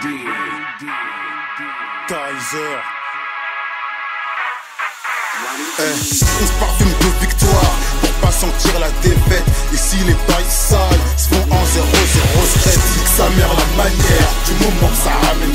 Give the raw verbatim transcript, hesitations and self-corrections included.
Kaiser. Eh, on se parfume de victoire pour pas sentir la défaite. Et si les bails sales se font en zéro zéro stress, nique sa mère la manière du moment que ça ramène